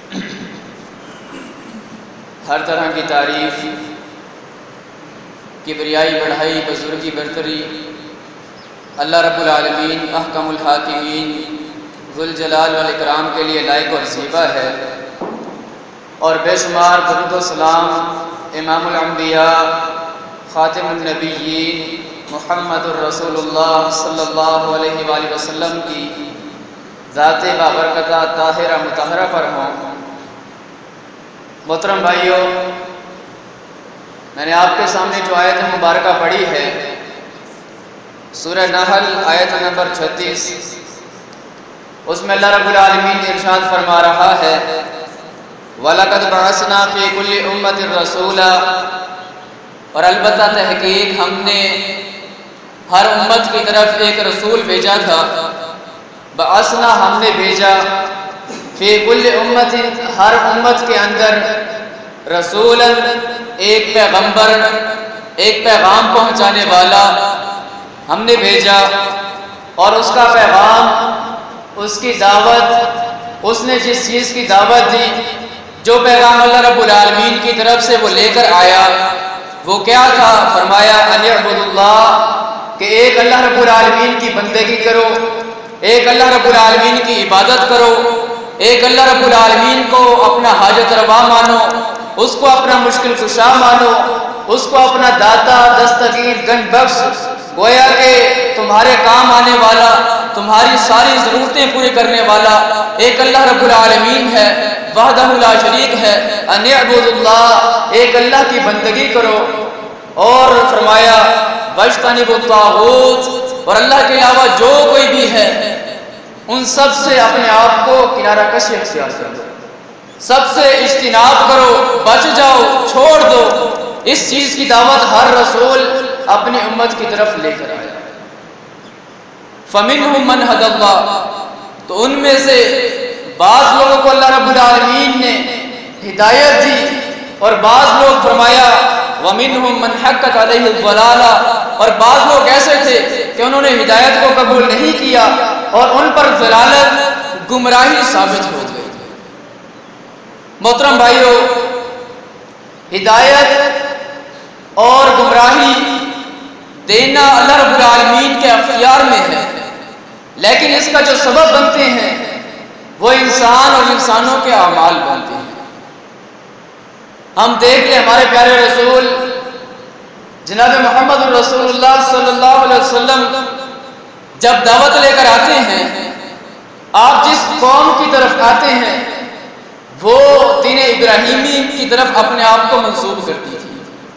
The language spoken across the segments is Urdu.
ہر طرح کی تعریف، کبریائی بڑھائی، بزرگی برتری اللہ رب العالمین احکم الحاکمین ذوالجلال والاکرام کے لیے لائق اور زیبا ہے، اور بے شمار درود و سلام امام الانبیاء خاتم النبیین محمد الرسول اللہ صلی اللہ علیہ وآلہ وسلم کی ذات بابرکتہ طاہرہ مطہرہ پر ہوں۔ محترم بھائیوں، میں نے آپ کے سامنے جو آیت مبارکہ پڑھی ہے سورہ نحل آیت نمبر 36، اس میں اللہ رب العالمین ارشاد فرما رہا ہے وَلَقَدْ بَعَثْنَا فِي كُلِّ أُمَّةٍ رَسُولًا، اور البتہ تحقیق ہم نے ہر امت کی طرف ایک رسول بھیجا تھا۔ بعثنا ہم نے بھیجا، فی کل امت ہر امت کے اندر، رسولا ایک پیغمبر، ایک پیغام پہنچانے والا ہم نے بھیجا، اور اس کا پیغام، اس کی دعوت، اس نے جس چیز کی دعوت دی، جو پیغام اللہ رب العالمین کی طرف سے وہ لے کر آیا، وہ کیا تھا؟ فرمایا ان اعبدوا اللہ، کہ ایک اللہ رب العالمین کی بندگی کرو، ایک اللہ رب العالمین کی عبادت کرو، ایک اللہ رب العالمین کو اپنا حاجت روا مانو، اس کو اپنا مشکل کشا مانو، اس کو اپنا داتا، دستگیر، گنج بخش، گویا کہ تمہارے کام آنے والا، تمہاری ساری ضرورتیں پوری کرنے والا ایک اللہ رب العالمین ہے، وحدہ لا شریک ہے۔ ان اعبدوا اللہ، ایک اللہ کی بندگی کرو، اور فرمایا واجتنبوا الطاغوت، اور اللہ کے علاوہ جو کوئی بھی ہے ان سب سے اپنے آپ کو کنارہ کشی اختیار کرو، سب سے اجتناب کرو، بچ جاؤ، چھوڑ دو۔ اس چیز کی دعوت ہر رسول اپنی امت کی طرف لے کر آیا۔ فَمِنْهُمْ مَنْ هَدَى اللَّهُ، تو ان میں سے بعض لوگوں کو اللہ رب العالمین نے ہدایت دی، اور بعض لوگ فرمایا وَمِنْهُمْ مَنْ حَقَّتْ عَلَيْهِ الضَّلَالَةُ، اور بعض لوگ ایسے تھے کہ انہوں نے ہدایت کو قبول نہیں کیا اور ان پر ضلالت، گمراہی ثابت ہو گئی۔ محترم بھائیو، ہدایت اور گمراہی دینا اللہ رب العالمین کے اختیار میں ہے، لیکن اس کا جو سبب بنتے ہیں وہ انسان اور انسانوں کے اعمال بنتے ہیں۔ ہم دیکھ لیں ہمارے پیارے رسول جناب محمد رسول اللہ صلی اللہ علیہ وسلم جب دعوت لے کر آتے ہیں، آپ جس قوم کی طرف آتے ہیں وہ دین ابراہیمی کی طرف اپنے آپ کو منسوب کرتی تھی۔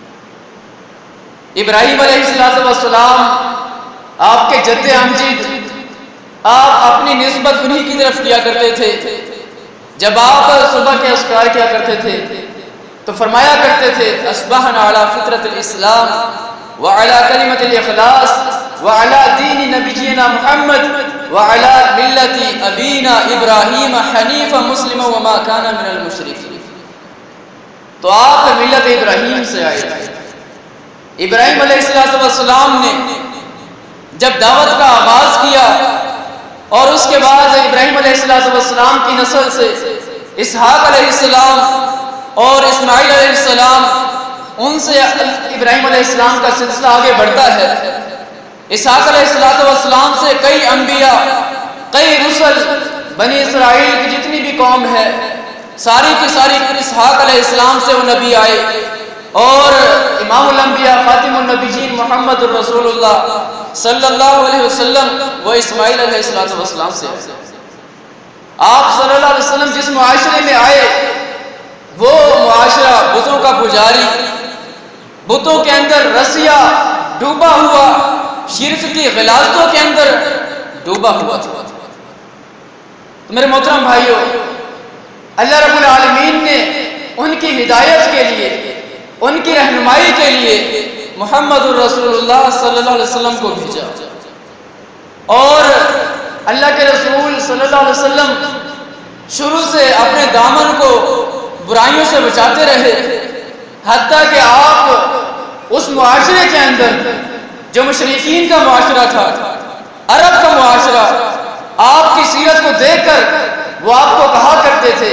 ابراہیم علیہ السلام آپ کے جد امجد، آپ اپنی نسبت انہی کی طرف کیا کرتے تھے۔ جب آپ صبح کے اذکار کیا کرتے تھے تو فرمایا کرتے تھے اصبحنا علی فطرت الاسلام وعلی کلمۃ الاخلاص وعلی دین نبینا محمد وعلی ملت ابینا ابراہیم حنیفا مسلما وما کان من المشرکین۔ تو آپ ملت ابراہیم سے آئے تھے۔ ابراہیم علیہ السلام نے جب دعوت کا آغاز کیا، اور اس کے بعد ابراہیم علیہ السلام کی نسل سے اسحاق علیہ السلام اور اسماعیل علیہ السلام، ان سے ابراہیم علیہ السلام کا سلسلہ آگے بڑھتا ہے۔ اسحاق علیہ السلام سے کئی انبیاء، کئی رسل، بنی اسرائیل کی جتنی بھی قوم ہے ساری کی ساری اسحاق علیہ السلام سے وہ نبی آئے، اور امام الانبیاء خاتم النبیین محمد الرسول اللہ صلی اللہ علیہ وسلم وہ اسماعیل علیہ السلام سے آئے۔ آپ صلی اللہ علیہ وسلم جس معاشرے میں آئے وہ معاشرہ بتوں کا پجاری، بتوں کے اندر رسیا ڈوبا ہوا، شرک کی غلاظتوں کے اندر ڈوبا ہوا تھا۔ تو میرے محترم بھائیوں، اللہ رب العالمین نے ان کی ہدایت کے لیے، ان کی رہنمائی کے لیے محمد الرسول اللہ صلی اللہ علیہ وسلم کو بھیجا، اور اللہ کے رسول صلی اللہ علیہ وسلم شروع سے اپنے دامن کو برائیوں سے بچاتے رہے، حتیٰ کہ آپ اس معاشرے کے اندر جو مشرکین کا معاشرہ تھا، عرب کا معاشرہ، آپ کی سیرت کو دیکھ کر وہ آپ کو کہا کرتے تھے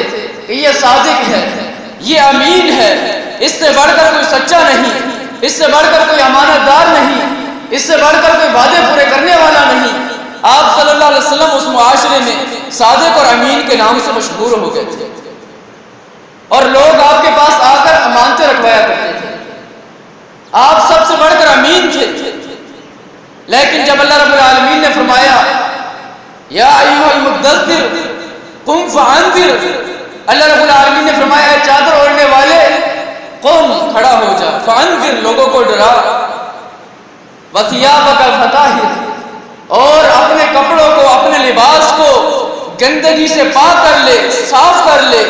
کہ یہ صادق ہے، یہ امین ہے، اس سے بڑھ کر کوئی سچا نہیں، اس سے بڑھ کر کوئی امانت دار نہیں، اس سے بڑھ کر کوئی وعدے پورے کرنے والا نہیں۔ آپ صلی اللہ علیہ وسلم اس معاشرے میں صادق اور امین کے نام سے مشہور ہو گئے تھے، اور لوگ آپ کے پاس آ کر امانتیں رکھوایا کرتے تھے۔ آپ سب سے بڑھ کر امین تھے، لیکن جب اللہ رب العالمین نے فرمایا یا ایھا المدثر قم فانذر، اللہ رب العالمین نے فرمایا اے چادر اوڑھنے والے قم، کھڑا ہو جا، فانذر، لوگوں کو ڈرا، وثیابک فطہر، اور اپنے کپڑوں کو، اپنے لباس کو گندگی سے پاک کر لے، صاف کر لے۔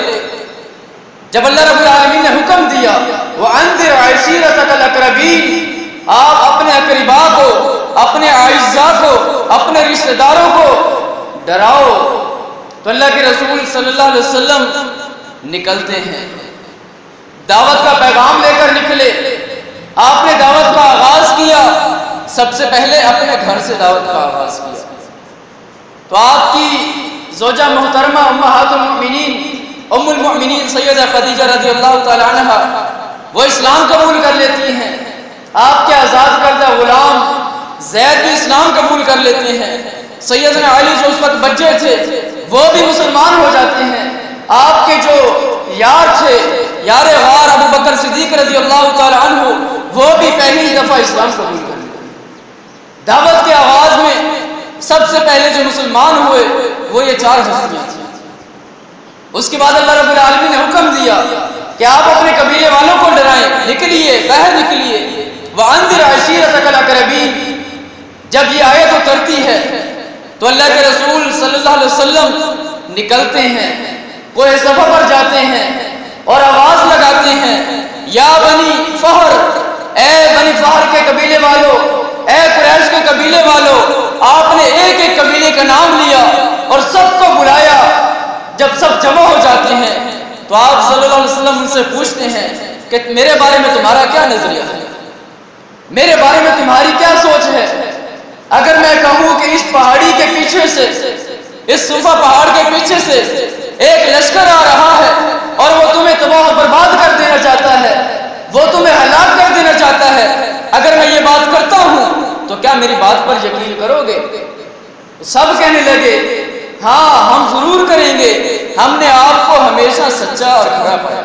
جب اللہ رب العالمین نے حکم دیا وَأَنذِرْ عَشِيرَتَكَ الْأَقْرَبِينَ، آپ اپنے اقرباء کو، اپنے اعزاء کو، اپنے رشتہ داروں کو ڈراؤ، تو اللہ کے رسول صلی اللہ علیہ وسلم نکلتے ہیں، دعوت کا پیغام لے کر نکلے۔ آپ نے دعوت کا آغاز کیا، سب سے پہلے اپنے گھر سے دعوت کا آغاز کیا۔ تو آپ کی زوجہ محترمہ امہات المؤمنین، ام المؤمنین سیدہ خدیجہ رضی اللہ تعالی عنہ، وہ اسلام قبول کر لیتی ہیں۔ آپ کے آزاد کردہ غلام زید بھی اسلام قبول کر لیتے ہیں۔ سیدنا علی جو اس وقت بچے تھے وہ بھی مسلمان ہو جاتے ہیں۔ آپ کے جو یار تھے، یار غار ابو بکر صدیق رضی اللہ تعالی عنہ، وہ بھی پہلی دفعہ اسلام قبول کر لیتے۔ دعوت کے آغاز میں سب سے پہلے جو مسلمان ہوئے وہ یہ چار ہستیاں تھیں۔ اس کے بعد اللہ رب العالمین نے حکم دیا کہ آپ اپنے قبیلے والوں کو ڈرائیں، نکلیے، باہر نکلیے۔ وَأَنذِرْ عَشِيرَتَكَ الْأَقْرَبِينَ، جب یہ آیت اترتی ہے تو اللہ کے رسول صلی اللہ علیہ وسلم نکلتے ہیں، کوہ صفا پر جاتے ہیں اور آواز لگاتے ہیں یا بنی فہر، اے بنی فہر کے قبیلے والوں، اے قریش کے قبیلے والوں۔ آپ نے ایک ایک قبیلے کا نام لیا اور سب کو بلایا۔ جب سب جمع ہو جاتے ہیں تو آپ صلی اللہ علیہ وسلم ان سے پوچھتے ہیں کہ میرے بارے میں تمہارا کیا نظریہ ہے، میرے بارے میں تمہاری کیا سوچ ہے؟ اگر میں کہوں کہ اس پہاڑی کے پیچھے سے، اس صفا پہاڑ کے پیچھے سے ایک لشکر آ رہا ہے اور وہ تمہیں تباہ و برباد کر دینا چاہتا ہے، وہ تمہیں ہلاک کر دینا چاہتا ہے، اگر میں یہ بات کرتا ہوں تو کیا میری بات پر یقین کرو گے؟ سب کہنے لگے ہاں ہم ضرور کریں گے، ہم نے آپ کو ہمیشہ سچا اور کھرا پایا۔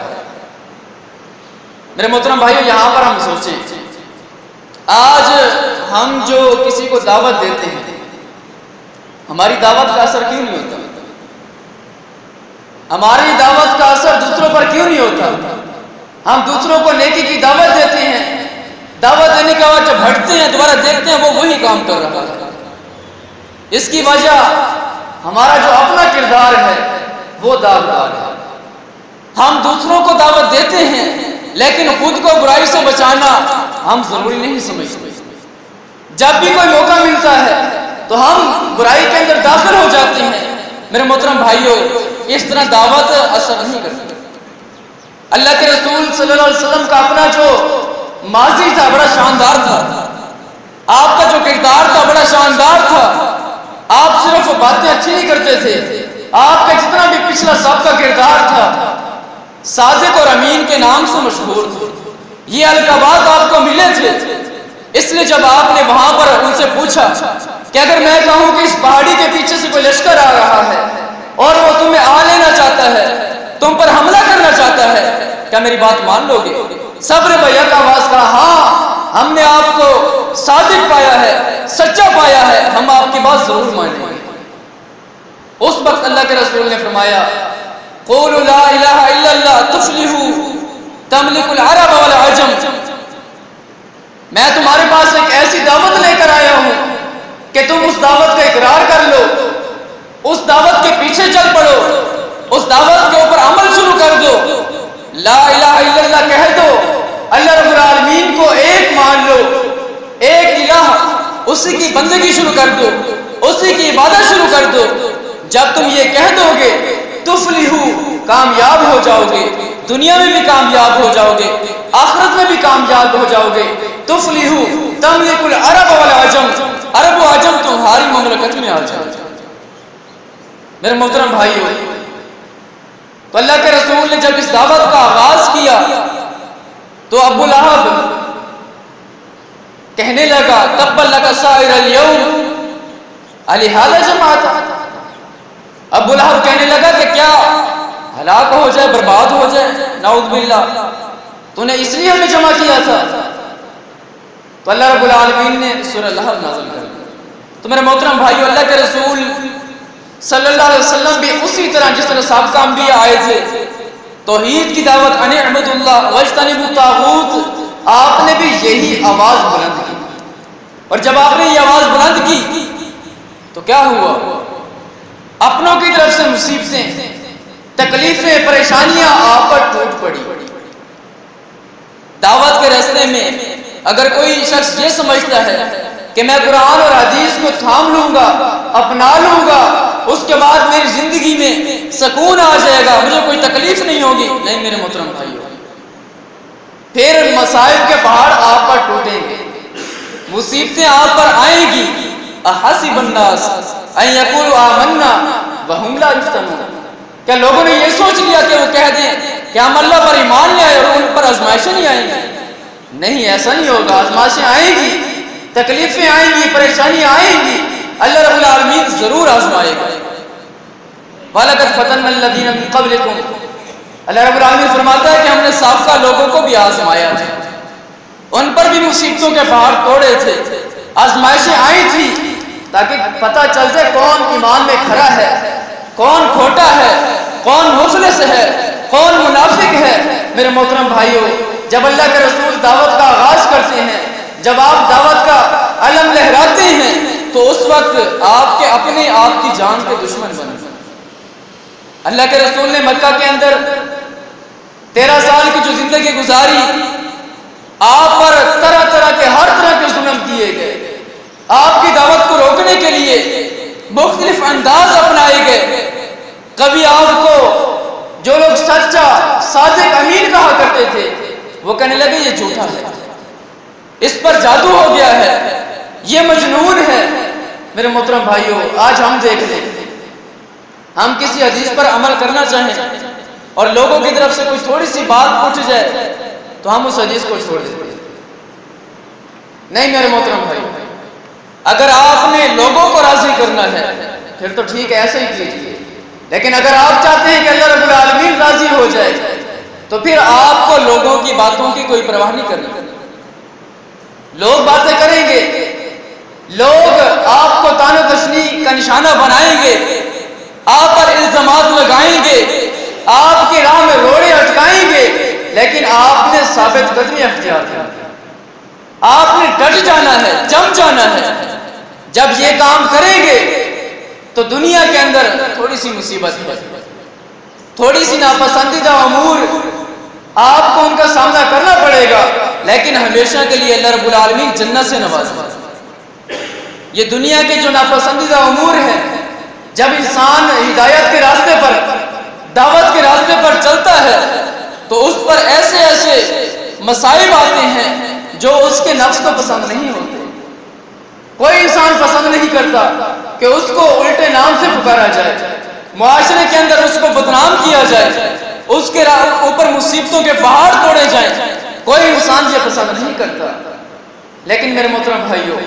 میرے محترم بھائیو، یہاں پر ہم سوچیں، آج ہم جو کسی کو دعوت دیتے ہیں، ہماری دعوت کا اثر کیوں نہیں ہوتا؟ ہماری دعوت کا اثر دوسروں پر کیوں نہیں ہوتا؟ ہم دوسروں کو نیکی کی دعوت دیتے ہیں، دعوت دینے کے بعد جب ہٹتے ہیں دوبارہ دیکھتے ہیں وہ وہی کام کر رہا ہے۔ اس کی وجہ ہمارا جو اپنا کردار ہے وہ داغدار ہے۔ ہم دوسروں کو دعوت دیتے ہیں لیکن خود کو برائی سے بچانا ہم ضروری نہیں سمجھتے۔ جب بھی کوئی موقع ملتا ہے تو ہم برائی کے اندر داخل ہو جاتے ہیں۔ میرے محترم بھائیوں، اس طرح دعوت اثر نہیں کرتی۔ اللہ کے رسول صلی اللہ علیہ وسلم کا اپنا جو ماضی تھا بڑا شاندار تھا، آپ کا جو کردار تھا بڑا شاندار تھا۔ آپ صرف باتیں اچھی نہیں کرتے تھے، آپ کا جتنا بھی پچھلا سابقہ کردار تھا صادق اور امین کے نام سے مشہور تھے۔ یہ القابات آپ کو ملے تھے، اس لیے جب آپ نے وہاں پر ان سے پوچھا کہ اگر میں کہوں کہ اس پہاڑی کے پیچھے سے کوئی لشکر آ رہا ہے اور وہ تمہیں آ لینا چاہتا ہے، تم پر حملہ کرنا چاہتا ہے، کیا میری بات مان لو گے؟ سب نے بیک آواز کہا ہاں، ہم نے آپ کو صادق پایا ہے، سچا پایا ہے، ہم آپ کی بات ضرور مانیں گے۔ اس وقت اللہ کے رسول نے فرمایا قولوا لا الہ الا اللہ تفلحوا تملک العرب والعجم، میں تمہارے پاس ایک ایسی دعوت لے کر آیا ہوں کہ تم اس دعوت کا اقرار کر لو، اس دعوت کے پیچھے چل پڑو، اس دعوت کے اوپر عمل شروع کر دو، لا الہ الا اللہ کہہ دو، اللہ رب العالمین کو ایک مان لو، ایک الہ، اسی کی بندگی شروع کر دو، اسی کی عبادت شروع کر دو۔ جب تم یہ کہہ دو گے تفلحوا، کامیاب ہو جاؤ گے، دنیا میں بھی کامیاب ہو جاؤ گے، آخرت میں بھی کامیاب ہو جاؤ گے۔ تفلحوا تملک العرب والعجم، عرب و عجم تمہاری مملکت میں آ جائے۔ میرے محترم بھائیو، تو اللہ کے رسول رسول نے جب اس دعوت کا آغاز کیا تو ابو لہب کہنے لگا تبا لک سائر اليوم الہذا جمعت، ابو لہب کہنے لگا کہ کیا ہلاک ہو جائے، برباد ہو جائے، نعوذ باللہ، تو نے اس لیے ہمیں جمع کیا تھا؟ تو اللہ رب العالمین نے سورہ لہب نازل کر دی۔ تو میرے محترم بھائیو، اللہ کے رسول صلی اللہ علیہ وسلم بھی اسی طرح جس طرح سابقہ انبیاء آئے تھے توحید کی دعوت ان اعبدوا اللہ واجتنبوا الطاغوت، آپ نے بھی یہی آواز بلند کی، اور جب آپ نے یہ آواز بلند کی تو کیا ہوا؟ اپنوں کی طرف سے مصیبتیں، تکلیفیں، پریشانیاں آپ پر ٹوٹ پڑی۔ دعوت کے راستے میں اگر کوئی شخص یہ سمجھتا ہے کہ میں قرآن اور حدیث کو تھام لوں گا، اپنا لوں گا، اس کے بعد میری زندگی میں سکون آ جائے گا، مجھے کوئی تکلیف نہیں ہوگی، نہیں میرے محترم بھائیو، پھر مصائب کے پہاڑ آپ پر ٹوٹیں گے، مصیبتیں آپ پر آئیں گی۔ احسب الناس ان یقولوا آمنا وهم لا یفتنون، کیا لوگوں نے یہ سوچ لیا کہ وہ کہہ دیں کہ ہم اللہ پر ایمان لے آئے اور ان پر آزمائشیں نہیں آئیں گی؟ نہیں، ایسا نہیں ہوگا، آزمائشیں آئیں گی، تکلیفیں آئیں گی، پریشانیاں آئیں گی، اللہ رب العالمین ضرور آزمائے گا۔ وَلَقَدْ فَتَنَّا الَّذِينَ مِن قَبْلِكُمْ، اللہ رب العالمین فرماتا ہے کہ ہم نے سابقہ لوگوں کو بھی آزمایا تھا، ان پر بھی مصیبتوں کے پہاڑ توڑے تھے، آزمائشیں آئی تھی تاکہ پتہ چل جائے کون ایمان میں کھڑا ہے، کون کھوٹا ہے، کون مخلص ہے، کون منافق ہے۔ میرے محترم بھائیوں، جب اللہ کے رسول دعوت کا آغاز کرتے ہیں، جب آپ دعوت کا علم لہراتے ہیں، تو اس وقت آپ کے اپنے آپ کی جان کے دشمن بن گئے۔ اللہ کے رسول نے مکہ کے اندر 13 سال کی جو زندگی گزاری، آپ پر طرح طرح کے ہر طرح کے ظلم کیے گئے، آپ کی دعوت کو روکنے کے لیے مختلف انداز اپنائے گئے۔ کبھی آپ کو جو لوگ سچا، صادق، امین کہا کرتے تھے، وہ کہنے لگے یہ جھوٹا ہے، اس پر جادو ہو گیا ہے، یہ مجنون ہے۔ میرے محترم بھائیوں، آج ہم دیکھ لیں، ہم کسی حدیث پر عمل کرنا چاہیں اور لوگوں کی طرف سے کوئی تھوڑی سی بات پوچھ جائے تو ہم اس حدیث کو چھوڑ دیتے ہیں۔ نہیں میرے محترم بھائیوں، اگر آپ نے لوگوں کو راضی کرنا ہے پھر تو ٹھیک ہے، ایسے ہی کیجیے، لیکن اگر آپ چاہتے ہیں کہ اللہ رب العالمین راضی ہو جائے تو پھر آپ کو لوگوں کی باتوں کی کوئی پرواہ نہیں کرنی۔ لوگ باتیں کریں گے، لوگ آپ کو طعن و تشنیع کا نشانہ بنائیں گے، آپ پر الزامات لگائیں گے، آپ کی راہ میں روڑے اٹکائیں گے، لیکن آپ نے ثابت قدمی اختیار کرنی، آپ نے ڈٹ جانا ہے، جم جانا ہے۔ جب یہ کام کریں گے تو دنیا کے اندر تھوڑی سی مصیبت ہے، تھوڑی سی ناپسندیدہ امور آپ کو ان کا سامنا کرنا پڑے گا، لیکن ہمیشہ کے لیے اللہ رب العالمین جنت سے نوازے گا۔ یہ دنیا کے جو ناپسندیدہ امور ہیں، جب انسان ہدایت کے راستے پر، دعوت کے راستے پر چلتا ہے تو اس پر ایسے ایسے مصائب آتے ہیں جو اس کے نفس کو پسند نہیں ہوتے۔ کوئی انسان پسند نہیں کرتا کہ اس کو الٹے نام سے پکارا جائے، معاشرے کے اندر اس کو بدنام کیا جائے، اس کے اوپر مصیبتوں کے پہاڑ توڑے جائیں، کوئی انسان یہ پسند نہیں کرتا۔ لیکن میرے محترم بھائیوں،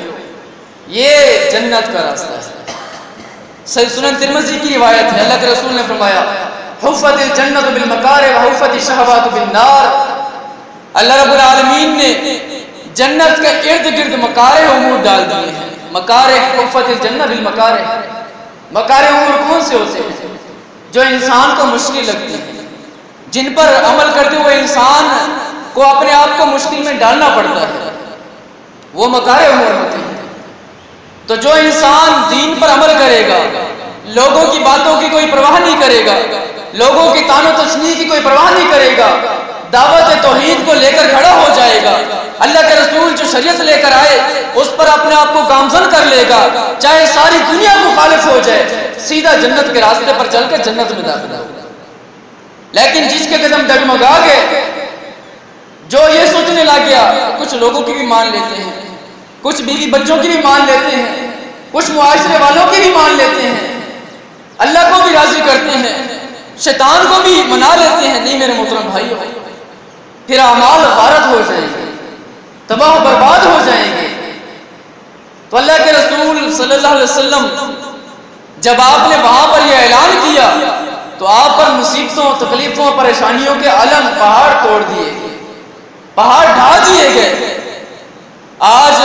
یہ جنت کا راستہ ہے۔ صحیح سنن ترمذی کی روایت ہے، اللہ کے رسول نے فرمایا حفت الجنت بالمکارہ وحفت الشہوات بالنار۔ اللہ رب العالمین نے جنت کے ارد گرد مکارہ امور ڈال دیے ہیں۔ مکارہ، حفت الجنت بالمکارہ، مکارہ امور کون سے ہوتے ہیں؟ جو انسان کو مشکل لگتی ہیں، جن پر عمل کرتے ہوئے انسان کو اپنے آپ کو مشکل میں ڈالنا پڑتا ہے، وہ مکارہ امور ہوتے ہیں۔ تو جو انسان دین پر عمل کرے گا، لوگوں کی باتوں کی کوئی پرواہ نہیں کرے گا، لوگوں کی طعن و تشنیع کی کوئی پرواہ نہیں کرے گا، دعوت توحید کو لے کر کھڑا ہو جائے گا، اللہ کے رسول جو شریعت لے کر آئے اس پر اپنے آپ کو گامزن کر لے گا، چاہے ساری دنیا مخالف ہو جائے، سیدھا جنت کے راستے پر چل کے جنت میں داخل ہوگا۔ لیکن جس کے قدم ڈگمگا گئے، جو یہ سوچنے لگ گیا کچھ لوگوں کی بھی مان لیتے ہیں، کچھ بیوی بچوں کی بھی مان لیتے ہیں، کچھ معاشرے والوں کی بھی مان لیتے ہیں، اللہ کو بھی راضی کرتے ہیں، شیطان کو بھی منا لیتے ہیں، نہیں میرے محترم بھائیو، پھر اعمال غارت ہو جائیں گے، تباہ و برباد ہو جائیں گے۔ تو اللہ کے رسول صلی اللہ علیہ وسلم جب آپ نے وہاں پر یہ اعلان کیا تو آپ پر مصیبتوں، تکلیفوں، پریشانیوں کے علم پہاڑ توڑ دیے گئے، پہاڑ ڈھا دیے گئے۔ آج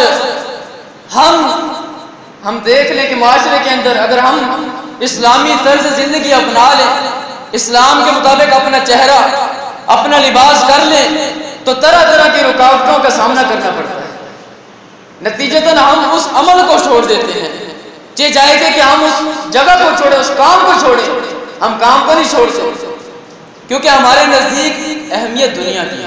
ہم دیکھ لیں کہ معاشرے کے اندر اگر ہم اسلامی طرز زندگی اپنا لیں، اسلام کے مطابق اپنا چہرہ، اپنا لباس کر لیں، تو طرح طرح کی رکاوٹوں کا سامنا کرنا پڑتا ہے۔ نتیجتاً ہم اس عمل کو چھوڑ دیتے ہیں، یہ جائے کہ ہم اس جگہ کو چھوڑیں، اس کام کو چھوڑیں، ہم کام کو نہیں چھوڑ سکتے، کیونکہ ہمارے نزدیک اہمیت دنیا کی ہے،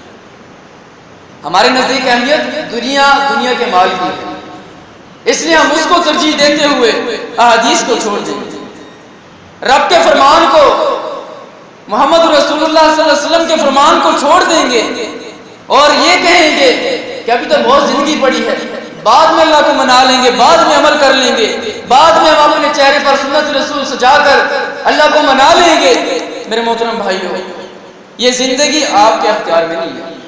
ہمارے نزدیک اہمیت دنیا کے مال کی ہے، اس لیے ہم اس کو ترجیح دیتے ہوئے احادیث کو چھوڑ دیں گے، رب کے فرمان کو، محمد رسول اللہ صلی اللہ علیہ وسلم کے فرمان کو چھوڑ دیں گے، اور یہ کہیں گے کہ ابھی تو بہت زندگی پڑی ہے، بعد میں اللہ کو منا لیں گے، بعد میں عمل کر لیں گے، بعد میں ہم اپنے چہرے پر سنت رسول سجا کر اللہ کو منا لیں گے۔ میرے محترم بھائیو، یہ زندگی آپ کے اختیار میں نہیں ہے،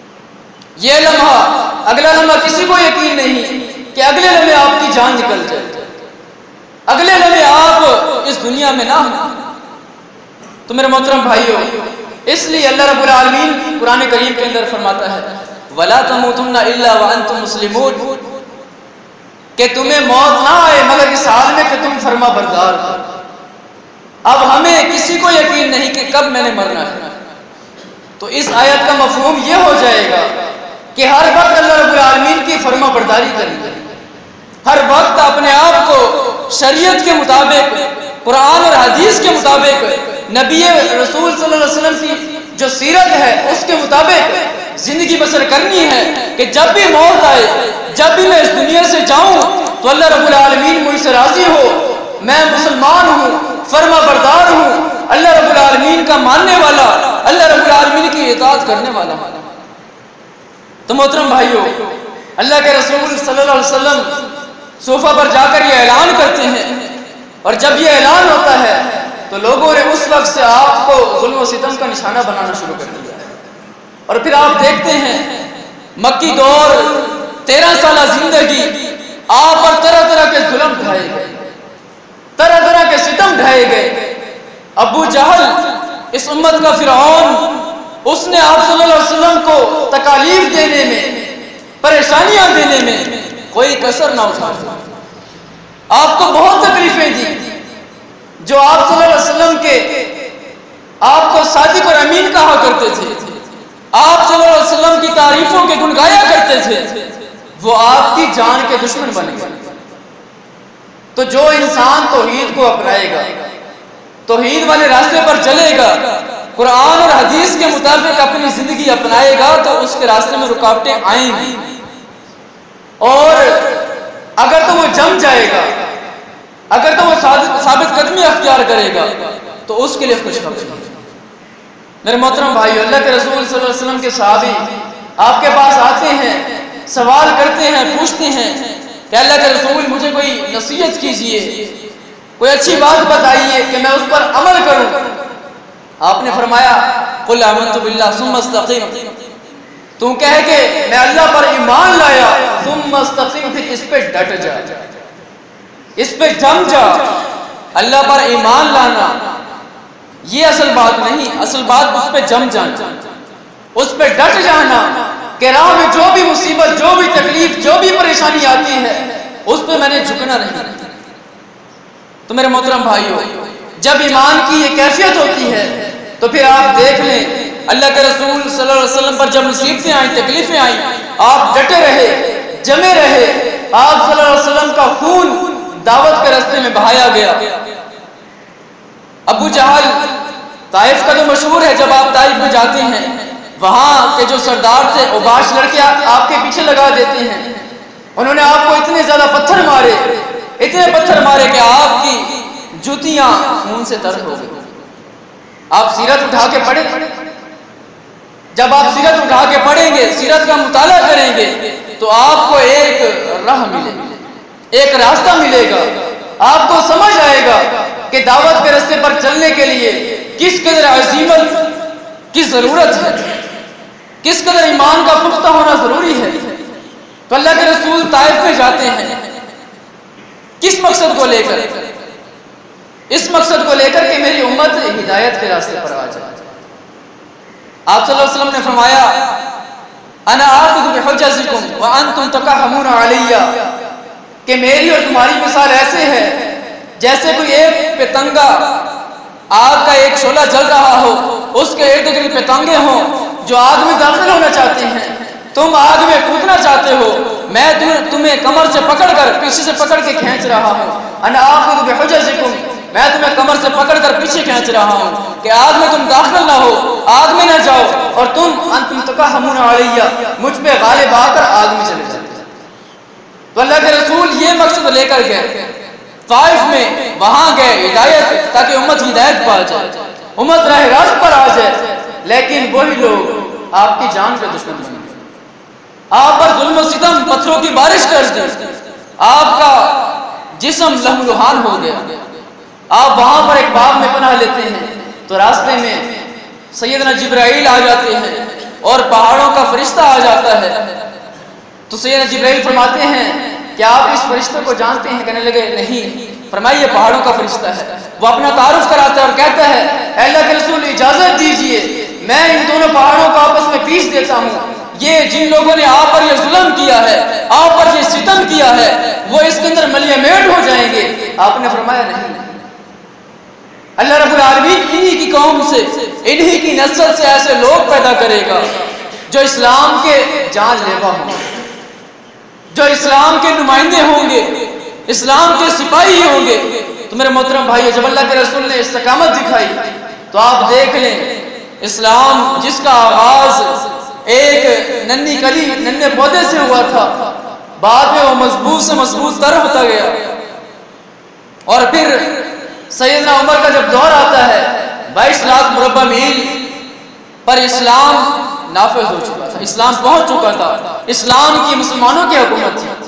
یہ لمحہ، اگلا لمحہ کسی کو یقین نہیں کہ اگلے لمحے آپ کی جان نکل جائے، اگلے لمحے آپ اس دنیا میں نہ ہوں۔ تو میرے محترم بھائیو، اس لیے اللہ رب العالمین قرآن کریم کے اندر فرماتا ہے وَلَا تَمُوتُنَّ إِلَّا وَأَنْتُمْ مُسْلِمُونَ، کہ تمہیں موت نہ آئے مگر اس حال میں کہ تم فرما بردار ہو۔ اب ہمیں کسی کو یقین نہیں کہ کب میں نے مرنا ہے، تو اس آیت کا مفہوم یہ ہو جائے گا کہ ہر وقت اللہ رب العالمین کی فرما برداری کرنی ہے، ہر وقت اپنے آپ کو شریعت کے مطابق، قرآن اور حدیث کے مطابق، نبی رسول صلی اللہ علیہ وسلم کی جو سیرت ہے اس کے مطابق زندگی بسر کرنی ہے، کہ جب بھی موت آئے، جب بھی میں اس دنیا سے جاؤں تو اللہ رب العالمین مجھ سے راضی ہو، میں مسلمان ہوں، فرما بردار ہوں، اللہ رب العالمین کا ماننے والا، اللہ رب العالمین کی اطاعت کرنے والا۔ تو محترم بھائیو، اللہ کے رسول صلی اللہ علیہ وسلم صوفہ پر جا کر یہ اعلان کرتے ہیں، اور جب یہ اعلان ہوتا ہے تو لوگوں نے اس وقت سے آپ کو ظلم و ستم کا نشانہ بنانا شروع کر دیا ہے، اور پھر آپ دیکھتے ہیں مکی دور 13 سالہ زندگی، آپ پر طرح طرح کے ظلم ڈھائے گئے، طرح طرح کے ستم ڈھائے گئے۔ ابو جہل، اس امت کا فرعون، اس نے آپ صلی اللہ علیہ وسلم کو تکالیف دینے میں، پریشانیاں دینے میں کوئی کسر نہ اٹھایا، آپ کو بہت تکلیفیں دی، جو آپ صلی اللہ علیہ وسلم کے، آپ کو صادق اور امین کہا کرتے تھے، آپ صلی اللہ علیہ وسلم کی تعریفوں کے گن گایا کرتے تھے، وہ آپ کی جان کے دشمن بن گئے۔ تو جو انسان توحید کو اپنائے گا، توحید والے راستے پر چلے گا، قرآن اور حدیث کے مطابق اپنی زندگی اپنائے گا، تو اس کے راستے میں رکاوٹیں آئیں گی، اور اگر تو وہ جم جائے گا، اگر تو وہ ثابت قدمی اختیار کرے گا، تو اس کے لیے خوشخبری ہے۔ میرے محترم بھائیو، اللہ کے رسول صلی اللہ علیہ وسلم کے صحابی آپ کے پاس آتے ہیں، سوال کرتے ہیں، پوچھتے ہیں کہ اللہ کے رسول مجھے کوئی نصیحت کیجئے، کوئی اچھی بات بتائیے کہ میں اس پر عمل کروں۔ آپ نے فرمایا قل آمنت باللہ ثم استقیم، تو کہے کہ میں اللہ پر ایمان لایا، ثم استقیم، پھر اس پہ ڈٹ جا، اس پہ جم جا۔ اللہ پر ایمان لانا یہ اصل بات نہیں، اصل بات اس پہ جم جانا، اس پہ ڈٹ جانا، کہ راہ میں جو بھی مصیبت، جو بھی تکلیف، جو بھی پریشانی آتی ہے اس پہ میں نے جھکنا نہیں۔ تو میرے محترم بھائیو، جب ایمان کی یہ کیفیت ہوتی ہے تو پھر آپ دیکھ لیں اللہ کے رسول صلی اللہ علیہ وسلم پر جب مصیبتیں آئیں، تکلیفیں آئیں، آپ ڈٹے رہے، جمے رہے، آپ صلی اللہ علیہ وسلم کا خون دعوت کے راستے میں بہایا گیا۔ ابو جہل، طائف کا جو مشہور ہے، جب آپ طائف میں جاتے ہیں، وہاں کے جو سردار تھے، اوباش لڑکے آپ کے پیچھے لگا دیتے ہیں، انہوں نے آپ کو اتنے زیادہ پتھر مارے، اتنے پتھر مارے کہ آپ کی جوتیاں خون سے تر ہو گئی۔ آپ سیرت اٹھا کے پڑھیں، جب آپ سیرت اٹھا کے پڑھیں گے، سیرت کا مطالعہ کریں گے، تو آپ کو ایک راہ ملے گی، ایک راستہ ملے گا، آپ کو سمجھ آئے گا کہ دعوت کے راستے پر چلنے کے لیے کس قدر عزیمت کی ضرورت ہے، کس قدر ایمان کا پختہ ہونا ضروری ہے. تو اللہ کے رسول طائف میں جاتے ہیں کس مقصد کو لے کر؟ اس مقصد کو لے کر کہ میری امت ہدایت کے راستے پر آ جائے. آپ صلی اللہ علیہ وسلم نے فرمایا انا آخذ بحجزکم وانتم تقحمون علی، کہ میری اور تمہاری مثال ایسے ہے جیسے کوئی ایک پتنگا آگ کا ایک شعلہ جل رہا ہو، اس کے ارد گرد پتنگے ہوں جو آگ میں داخل ہونا چاہتے ہیں، تم آگ میں کودنا چاہتے ہو، میں تمہیں کمر سے پکڑ کر پیچھے سے پکڑ کے کھینچ رہا ہوں. انا آخذ بحجزکم، میں تمہیں کمر سے پکڑ کر پیچھے کھینچ رہا ہوں کہ آگ میں تم داخل نہ ہو، آگ میں نہ جاؤ، اور تم انتم تقحمون علی، مجھ پہ غالب آ کر آگ میں چلے جاتے. تو اللہ کے رسول یہ مقصد لے کر گئے طائف میں، وہاں گئے ہدایت، تاکہ امت ہدایت پا جائے، امت راہ راست پر آ جائے. لیکن وہی لوگ آپ کی جان کے دشمن بن گئے، آپ پر ظلم و ستم پتھروں کی بارش کر دی، آپ کا جسم لہولہان ہو گیا. آپ وہاں پر ایک باغ میں پناہ لیتے ہیں تو راستے میں سیدنا جبرائیل آ جاتے ہیں اور پہاڑوں کا فرشتہ آ جاتا ہے. تو سیدنا جبرائیل فرماتے ہیں کہ آپ اس فرشتے کو جانتے ہیں؟ کہنے لگے نہیں. فرمائیے پہاڑوں کا فرشتہ ہے. وہ اپنا تعارف کراتا ہے اور کہتا ہے اے اللہ کے رسول اجازت دیجئے میں ان دونوں پہاڑوں کو آپس میں پیس دیتا ہوں. یہ جن لوگوں نے آپ پر یہ ظلم کیا ہے، آپ پر یہ ستم کیا ہے، وہ اس کے اندر ملیے میٹ ہو جائیں گے. آپ نے فرمایا نہیں، اللہ رب العالمین انہی کی قوم سے، انہی کی نسل سے ایسے لوگ پیدا کرے گا جو اسلام کے جان لیوا ہوں گے، جو اسلام کے نمائندے ہوں گے، اسلام کے سپاہی ہوں گے. تو میرے محترم بھائیو، جب اللہ کے رسول نے استقامت دکھائی تو آپ دیکھ لیں اسلام جس کا آغاز ایک ننھی کلی ننھے پودے سے ہوا تھا، بعد میں وہ مضبوط سے مضبوط تر ہوتا گیا. اور پھر سیدنا عمر کا جب دور آتا ہے 22 لاکھ مربع میل پر اسلام نافذ ہو چکا تھا، اسلام پہنچ چکا تھا، اسلام کی مسلمانوں کی حکومت تھی.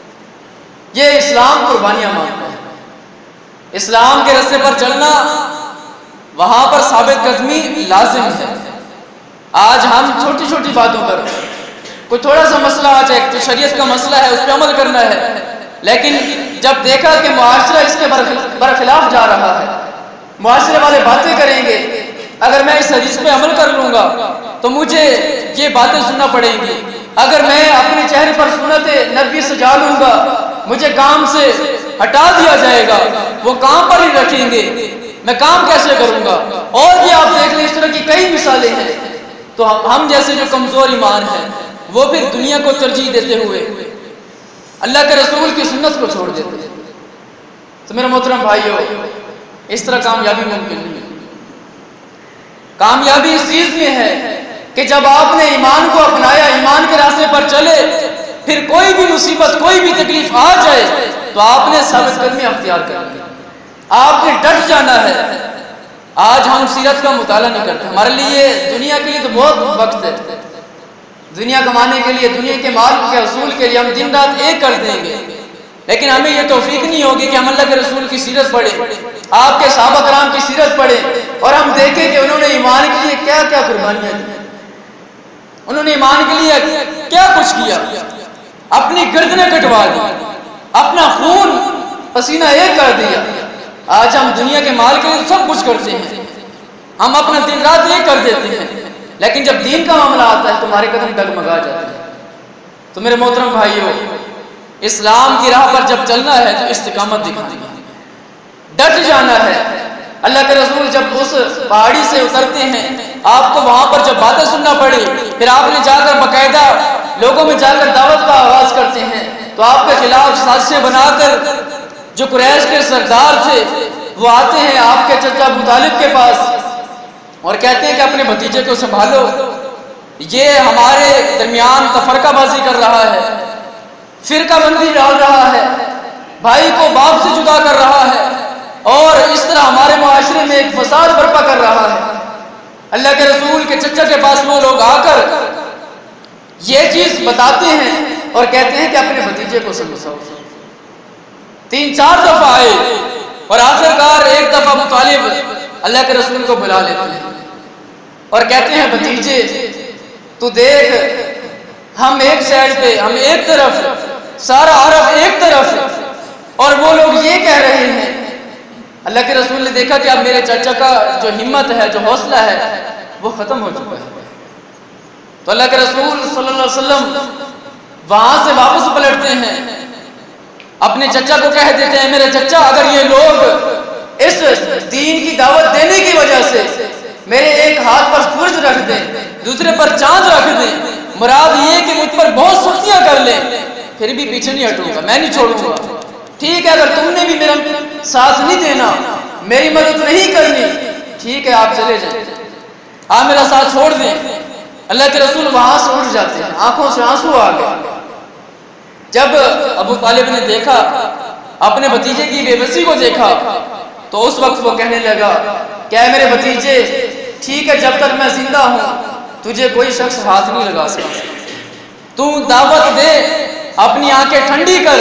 یہ اسلام قربانیاں مانگتا ہے، اسلام کے راستے پر چلنا، وہاں پر ثابت قدمی لازم ہے. آج ہم چھوٹی چھوٹی باتوں پر، کوئی تھوڑا سا مسئلہ آ جائے تو شریعت کا مسئلہ ہے، اس پہ عمل کرنا ہے، لیکن جب دیکھا کہ معاشرہ اس کے برخلاف جا رہا ہے، معاشرے والے باتیں کریں گے، اگر میں اس حدیث پہ عمل کر لوں گا تو مجھے یہ باتیں سننا پڑیں گی، اگر میں اپنے چہرے پر سنت نبی سجا لوں گا مجھے کام سے ہٹا دیا جائے گا، وہ کام پر ہی رکھیں گے، میں کام کیسے کروں گا. اور یہ آپ دیکھ لیں اس طرح کی کئی مثالیں ہیں. تو ہم جیسے جو کمزور ایمان ہیں وہ پھر دنیا کو ترجیح دیتے ہوئے اللہ کے رسول کی سنت کو چھوڑ دیتے ہیں. تو میرے محترم بھائیو، اس طرح کامیابی ممکن نہیں ہے. کامیابی اس چیز میں ہے کہ جب آپ نے ایمان کو اپنایا، ایمان کے راستے پر چلے، پھر کوئی بھی مصیبت، کوئی بھی تکلیف آ جائے تو آپ نے ثابت قدمی اختیار کرنی ہے، آپ نے ڈٹ جانا ہے. آج ہم سیرت کا مطالعہ نہیں کرتے. ہمارے لیے دنیا کے لیے تو بہت وقت ہے، دنیا کمانے کے لیے، دنیا کے مال کے حصول کے لیے ہم دن رات ایک کر دیں گے، لیکن ہمیں یہ توفیق نہیں ہوگی کہ ہم اللہ کے رسول کی سیرت پڑھیں، آپ کے صحابہ کرام کی سیرت پڑھیں اور ہم دیکھیں کہ انہوں نے ایمان کے لیے کیا کیا قربانیاں دی، انہوں نے ایمان کے لیے کیا کچھ کیا، اپنی گردنیں کٹوا دی، اپنا خون پسینہ ایک کر دیا. آج ہم دنیا کے مال کے لیے سب کچھ کرتے ہیں، ہم اپنا دن رات ایک کر دیتے ہیں، لیکن جب دین کا معاملہ آتا ہے تو ہمارے قدم ڈگمگا جاتے ہیں. تو میرے محترم بھائیو، اسلام کی راہ پر جب چلنا ہے تو استقامت دکھانی ہے، ڈٹ جانا ہے. اللہ کے رسول جب اس پہاڑی سے اترتے ہیں، آپ کو وہاں پر جب باتیں سننا پڑی، پھر آپ نے جا کر باقاعدہ لوگوں میں جا کر دعوت کا آغاز کرتے ہیں، تو آپ کے خلاف سازشیں بنا کر جو قریش کے سردار تھے وہ آتے ہیں آپ کے چچا ابو طالب کے پاس اور کہتے ہیں کہ اپنے بھتیجے کو سنبھالو، یہ ہمارے درمیان تفرقہ بازی کر رہا ہے، فرقہ بندی ڈال رہا ہے، بھائی کو باپ سے جدا کر رہا ہے، اور اس طرح ہمارے معاشرے میں ایک فساد برپا کر رہا ہے. اللہ کے رسول کے چچا کے پاس وہ لوگ آ کر یہ چیز بتاتے ہیں اور کہتے ہیں کہ اپنے بھتیجے کو سمجھاؤ. 3-4 دفعہ آئے اور آخرکار ایک دفعہ ابو طالب اللہ کے رسول کو بلا لیتے ہیں اور کہتے ہیں بھتیجے تو دیکھ ہم ایک سائڈ پہ، ہم ایک طرف، سارا عرب ایک طرف، اور وہ لوگ یہ کہہ رہے ہیں۔ اللہ کے رسول نے دیکھا کہ اب میرے چچا کا جو ہمت ہے، جو حوصلہ ہے، وہ ختم ہو چکا ہے، تو اللہ کے رسول صلی اللہ علیہ وسلم وہاں سے واپس پلٹتے ہیں، اپنے چچا کو کہہ دیتے ہیں میرے چچا اگر یہ لوگ اس دین کی دعوت دینے کی وجہ سے میرے ایک ہاتھ پر سورج رکھ دیں، دوسرے پر چاند رکھ دیں، مراد یہ کہ مجھ پر بہت سختیاں کر لیں، پھر بھی پیچھے نہیں ہٹوں گا، میں نہیں چھوڑوں گا۔ ٹھیک ہے اگر تم نے بھی میرا ساتھ نہیں دینا، میری مدد نہیں کرنی، ٹھیک ہے آپ چلے جائیں، آپ میرا ساتھ چھوڑ دیں۔ اللہ کے رسول وہاں سے اٹھ جاتے ہیں، آنکھوں سے آنسو آ گئے۔ جب ابو طالب نے دیکھا، اپنے بھتیجے کی بے بسی کو دیکھا، تو اس وقت وہ کہنے لگا کہ اے میرے بھتیجے ٹھیک ہے جب تک میں زندہ ہوں تجھے کوئی شخص ہاتھ نہیں لگا سکتا، تو دعوت دے، اپنی آنکھیں ٹھنڈی کر،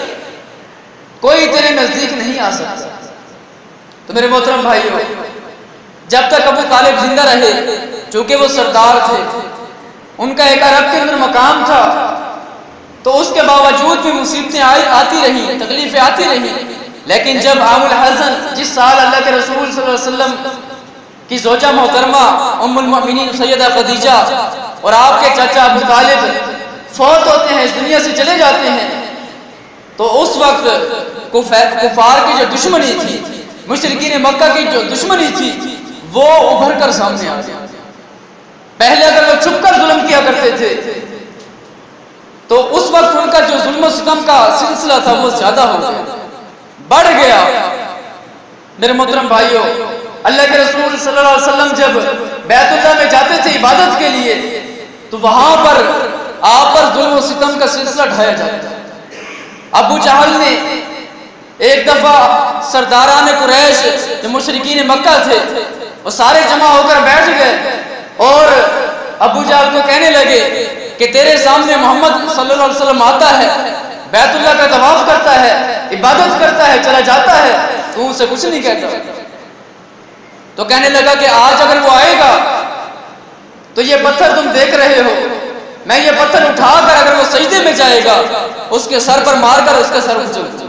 کوئی تیرے نزدیک نہیں آ سکتا۔ تو میرے محترم بھائیو، جب تک ابو طالب زندہ رہے، چونکہ وہ سردار تھے، ان کا ایک عرب کے اندر مقام تھا، تو اس کے باوجود بھی مصیبتیں آتی رہی، تکلیفیں آتی رہی، لیکن جب عام الحزن جس سال اللہ کے رسول صلی اللہ علیہ وسلم کی زوجہ محترمہ ام المؤمنین سیدہ خدیجہ اور آپ کے چچا ابو طالب فوت ہوتے ہیں، اس دنیا سے چلے جاتے ہیں، تو اس وقت کفار کی جو دشمنی تھی، مشرکین مکہ کی جو دشمنی تھی، وہ ابھر کر سامنے آ گئی۔ پہلے اگر وہ چھپ کر ظلم کیا کرتے تھے تو اس وقت ان کا جو ظلم و ستم کا سلسلہ تھا وہ زیادہ ہو گیا، بڑھ گیا۔ میرے محترم بھائیو، اللہ کے رسول صلی اللہ علیہ وسلم جب بیت اللہ میں جاتے تھے عبادت کے لیے تو وہاں پر آپ پر ظلم و ستم کا سلسلہ ڈھایا جاتا تھا۔ ابو جہل نے ایک دفعہ سرداران قریش جو مشرکین مکہ تھے وہ سارے جمع ہو کر بیٹھ گئے اور ابو جہل کو کہنے لگے کہ تیرے سامنے محمد صلی اللہ علیہ وسلم آتا ہے، بیت اللہ کا طواف کرتا ہے، عبادت کرتا ہے، چلا جاتا ہے، تو اسے کچھ نہیں کہتا۔ تو کہنے لگا کہ آج اگر وہ آئے گا تو یہ پتھر تم دیکھ رہے ہو، میں یہ پتھر اٹھا کر اگر وہ سجدے میں جائے گا اس کے سر پر مار کر اس کا سر اچھل دوں۔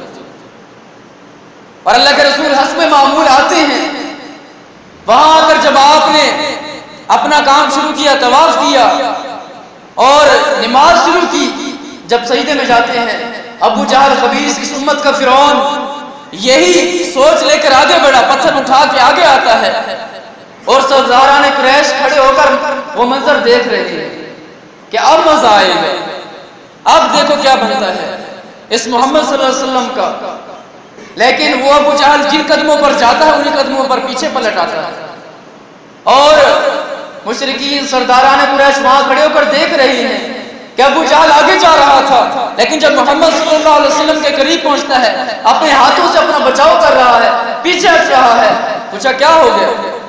اور اللہ کے رسول حسب معمول آتے ہیں، وہاں آ کر جب آپ نے اپنا کام شروع کیا، طواف کیا اور نماز شروع کی، جب سجدے میں جاتے ہیں ابو جہل خبیث اس امت کا فرعون یہی سوچ لے کر آگے بڑھا، پتھر اٹھا کے آگے آتا ہے اور سرداران قریش کھڑے ہو کر وہ منظر دیکھ رہے ہیں کہ اب مزہ آئے گا، اب دیکھو کیا بنتا ہے اس محمد صلی اللہ علیہ وسلم کا۔ لیکن وہ ابو جہل جن قدموں پر جاتا ہے انہی قدموں پر پیچھے پلٹ آتا ہے اور مشرکین سرداران قریش وہاں کھڑے ہو کر دیکھ رہے ہیں کہ ابو جہل آگے جا رہا تھا، لیکن جب محمد صلی اللہ علیہ وسلم کے قریب پہنچتا ہے اپنے ہاتھوں سے اپنا بچاؤ کر رہا ہے، پیچھے ہٹ رہا ہے۔ پوچھا کیا ہو گیا؟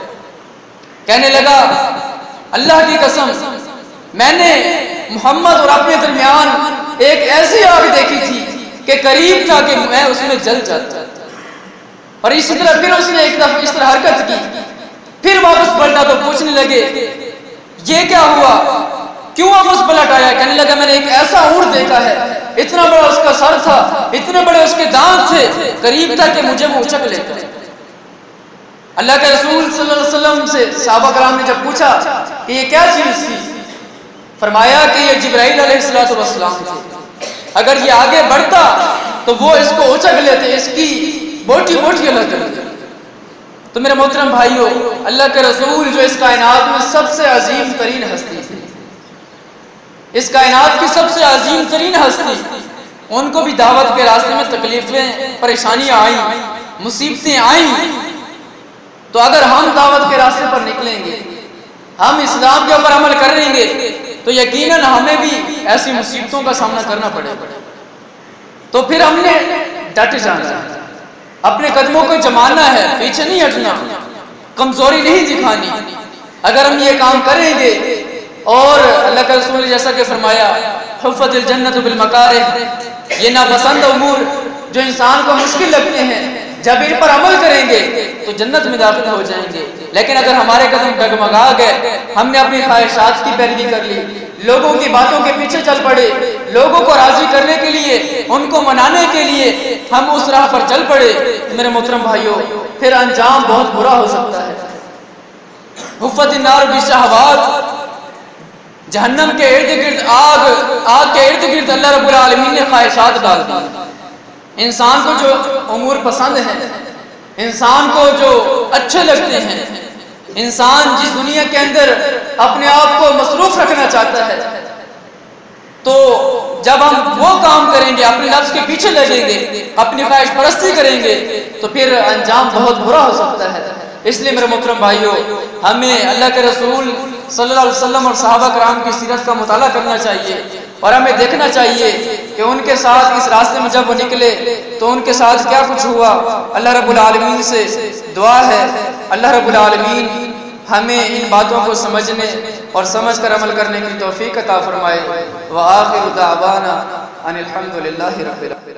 کہنے لگا اللہ کی قسم میں نے محمد اور اپنے درمیان ایک ایسی آگ دیکھی تھی کہ قریب تھا کہ میں اس میں جل جاتا، اور اسی طرح پھر اس نے ایک دفعہ اس طرح حرکت کی، پھر واپس پلٹا تو پوچھنے لگے یہ کیا ہوا، کیوں واپس پلٹ آیا؟ کہنے لگا میں نے ایک ایسا اونٹ دیکھا ہے، اتنا بڑا اس کا سر تھا، اتنے بڑے اس کے دانت تھے، قریب تھا کہ مجھے وہ اچک لیتا۔ اللہ کے رسول صلی اللہ علیہ وسلم سے صحابہ کرام نے جب پوچھا کہ یہ کیا چیز تھی، فرمایا کہ یہ جبرائیل علیہ السلام تھے، اگر یہ آگے بڑھتا تو وہ اس کو اچک لیتے، اس کی بوٹی بوٹی الگ کرتے۔ تو میرے محترم بھائیو، اللہ کے رسول جو اس کائنات میں سب سے عظیم ترین ہستی تھی، اس کائنات کی سب سے عظیم ترین ہستی، ان کو بھی دعوت کے راستے میں تکلیفیں، پریشانیاں آئیں، مصیبتیں آئیں، تو اگر ہم دعوت کے راستے پر نکلیں گے، ہم اسلام کے اوپر عمل کریں گے تو یقیناً ہمیں بھی ایسی مصیبتوں کا سامنا کرنا پڑے گا۔ تو پھر ہم نے ڈٹ جانا ہے، اپنے قدموں کو جمانا ہے، پیچھے نہیں ہٹنا، کمزوری نہیں دکھانی۔ اگر ہم یہ کام کریں گے، اور اللہ کا رسول نے جیسا کہ فرمایا حفت الجنت بالمکارہ، یہ ناپسند امور جو انسان کو مشکل لگتے ہیں جب ان پر عمل کریں گے تو جنت میں داخل ہو جائیں گے۔ لیکن اگر ہمارے قدم ڈگمگا گئے، ہم نے اپنی خواہشات کی پیروی کر لی، لوگوں کی باتوں کے پیچھے چل پڑے، لوگوں کو راضی کرنے کے لیے، ان کو منانے کے لیے ہم اس راہ پر چل پڑے، میرے محترم بھائیوں، پھر انجام بہت برا ہو سکتا ہے۔ حفت النار بالشہوات، جہنم کے ارد گرد آگ کے ارد گرد اللہ رب العالمین نے خواہشات ڈال دی۔ انسان کو جو امور پسند ہیں، انسان کو جو اچھے لگتے ہیں، انسان جس دنیا کے اندر اپنے آپ کو مصروف رکھنا چاہتا ہے، تو جب ہم وہ کام کریں گے، اپنے نفس کے پیچھے لگیں گے، اپنی خواہش پرستی کریں گے، تو پھر انجام بہت برا ہو سکتا ہے۔ اس لیے میرے محترم بھائیوں، ہمیں اللہ کے رسول صلی اللہ علیہ وسلم اور صحابہ کرام کی سیرت کا مطالعہ کرنا چاہیے، اور ہمیں دیکھنا چاہیے کہ ان کے ساتھ اس راستے میں جب وہ نکلے تو ان کے ساتھ کیا کچھ ہوا۔ اللہ رب العالمین سے دعا ہے، اللہ رب العالمین ہمیں ان باتوں کو سمجھنے اور سمجھ کر عمل کرنے کی توفیق عطا فرمائے۔ وآخر دعوانا ان الحمد للہ رب العالمین۔